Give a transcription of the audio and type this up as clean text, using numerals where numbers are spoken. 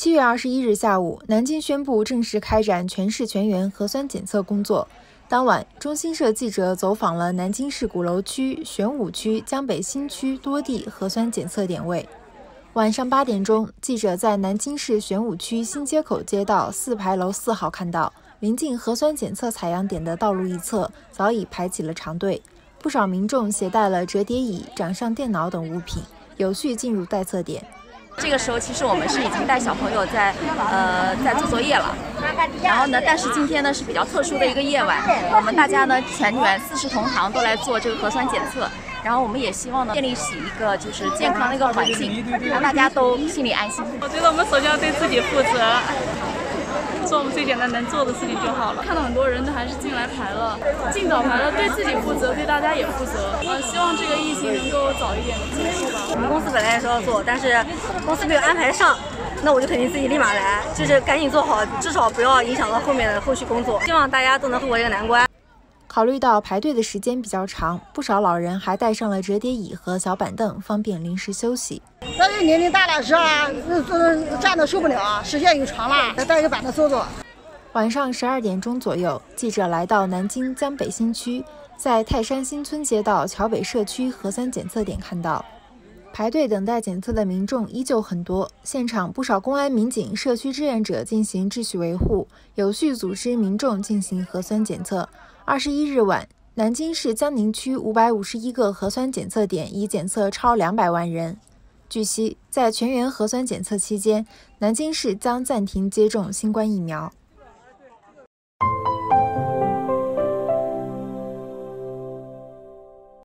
7月21日下午，南京宣布正式开展全市全员核酸检测工作。当晚，中新社记者走访了南京市鼓楼区、玄武区、江北新区多地核酸检测点位。晚上8点钟，记者在南京市玄武区新街口街道4牌楼4号看到，临近核酸检测采样点的道路一侧早已排起了长队，不少民众携带了折叠椅、掌上电脑等物品，有序进入待测点。 这个时候，其实我们是已经带小朋友在做作业了。然后呢，但是今天呢是比较特殊的一个夜晚，我们大家呢全员40同堂都来做这个核酸检测。然后我们也希望呢建立起一个就是健康的一个环境，让大家都心里安心。 我觉得我们首先要对自己负责。做我们最简单能做的事情就好了。看到很多人都还是进来排了，尽早排了，对自己负责，对大家也负责。希望这个疫情能够早一点的结束吧。 我们公司本来也说要做，但是公司没有安排上，那我就肯定自己立马来，就是赶紧做好，至少不要影响到后续工作。希望大家都能度过这个难关。 考虑到排队的时间比较长，不少老人还带上了折叠椅和小板凳，方便临时休息。 但是年龄大了是吧，站的受不了，实现有床了，再带一个板凳坐坐。 晚上12点钟左右，记者来到南京江北新区，在泰山新村街道桥北社区核酸检测点看到，排队等待检测的民众依旧很多，现场不少公安民警、社区志愿者进行秩序维护，有序组织民众进行核酸检测。21日晚，南京市江宁区551个核酸检测点已检测超200万人。据悉，在全员核酸检测期间，南京市将暂停接种新冠疫苗。